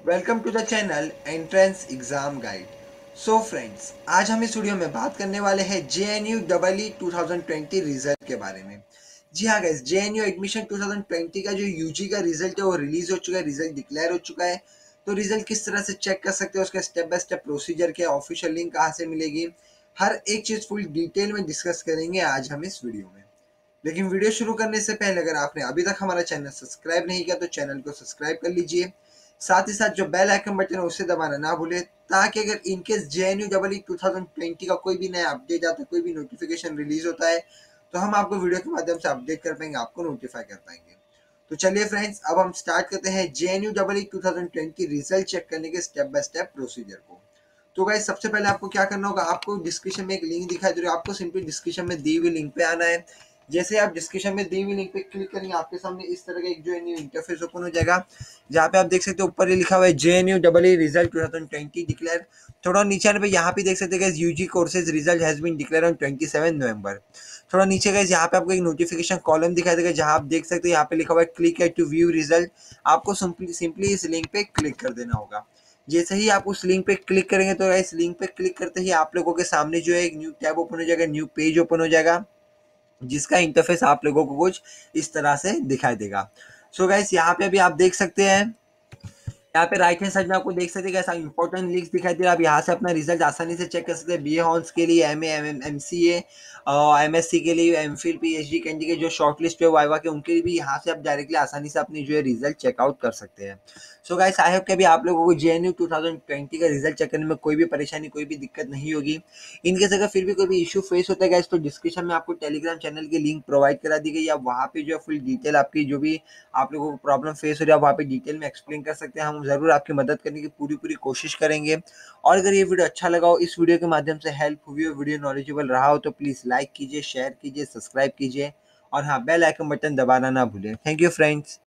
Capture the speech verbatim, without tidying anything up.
Welcome to the channel entrance exam guide. So friends, आज हम इस वीडियो में बात करने वाले हैं J N U double E two thousand twenty result के बारे में। जी हाँ guys, J N U admission two thousand twenty का जो यू जी का रिजल्ट है वो रिलीज हो चुका है, रिजल्ट डिक्लेयर हो चुका है। तो रिजल्ट किस तरह से चेक कर सकते हो, उसका स्टेप बाय स्टेप प्रोसीजर क्या है, ऑफिशियल लिंक कहाँ से मिलेगी, हर एक चीज फुल डिटेल में डिस्कस करेंगे आज हम इस वीडियो में। लेकिन वीडियो शुरू करने से पहले अगर आपने अभी तक हमारा चैनल सब्सक्राइब नहीं किया तो चैनल को सब्सक्राइब कर लीजिए। साथ ही साथ जो बेल आइकन बटन है उसे दबाना ना भूले, ताकि अगर in case J N U double E two thousand twenty का कोई भी नया अपडेट आता है, कोई भी नोटिफिकेशन रिलीज होता है, तो हम आपको वीडियो के माध्यम से अपडेट कर पाएंगे, आपको नोटिफाई कर पाएंगे। तो चलिए फ्रेंड्स, अब हम स्टार्ट करते हैं J N U double E two thousand twenty result check करने के स्टेप बाय स्टेप प्रोसीजर को। तो गाइस, सबसे पहले आपको क्या करना होगा, आपको डिस्क्रिप्शन में एक लिंक दिखाई दे रही है, आपको सिंपली डिस्क्रिप्शन में दी हुई लिंक पे आना है। जैसे आप डिस्क्रिप्शन में दी हुई लिंक पे क्लिक करेंगे, आपके सामने इस तरह का एक जो न्यू इंटरफेस ओपन हो जाएगा, जहाँ पे आप देख सकते हो ऊपर ये लिखा हुआ है J N U double E result two thousand twenty declare. थोड़ा नीचे आने पे यहाँ पे देख सकते हैं U G courses result has been declare on twenty seven November. थोड़ा नीचे गए, यहाँ पे आपको एक नोटिफिकेशन कॉलम दिखाई देगा, जहाँ आप देख सकते हो यहाँ पे लिखा हुआ है क्लिक टू व्यू रिजल्ट। आपको सिंपली सिंपली इस लिंक पे क्लिक कर देना होगा। जैसे ही आप उस लिंक पे क्लिक करेंगे तो इस लिंक पे क्लिक करते ही आप लोगों के सामने जो है एक न्यू टैब ओपन हो जाएगा, न्यू पेज ओपन हो जाएगा, जिसका इंटरफेस आप लोगों को कुछ इस तरह से दिखाई देगा। सो गाइस, यहाँ पे अभी आप देख सकते हैं, यहाँ पे राइट हैंड साइड में आपको देख सकते हैं कैसा इंपॉर्टेंट लिंक्स दिखाई दे रहा है। आप यहाँ से अपना रिजल्ट आसानी से चेक कर सकते हैं। बी ए हॉर्न्स के लिए, M A M C A, M S C के लिए, M phil P H D candy के जो शॉर्ट लिस्ट है वाइवा के, उनके लिए भी यहाँ से आप डायरेक्टली आसानी से अपनी जो है रिजल्ट चेकआउट कर सकते हैं। सो गाइस, आई होप कि अभी आप लोगों को J N U two thousand twenty का रिजल्ट चेक करने में कोई भी परेशानी, कोई भी दिक्कत नहीं होगी। इनकेस अगर फिर भी कोई भी इशू फेस होता है गाइस, तो डिस्क्रिप्शन में आपको टेलीग्राम चैनल की लिंक प्रोवाइड करा दी गई है। वहाँ पे जो है फुल डिटेल आपकी जो भी आप लोगों को प्रॉब्लम फेस हो रही है, आप वहाँ पे डिटेल में एक्सप्लेन कर सकते हैं। हम ज़रूर आपकी मदद करने की पूरी पूरी कोशिश करेंगे। और अगर ये वीडियो अच्छा लगा हो, इस वीडियो के माध्यम से हेल्प हुई हो, वीडियो नॉलेजेबल रहा हो, तो प्लीज़ लाइक कीजिए, शेयर कीजिए, सब्सक्राइब कीजिए और हाँ, बेल आइकन बटन दबाना ना भूलें। Thank you friends.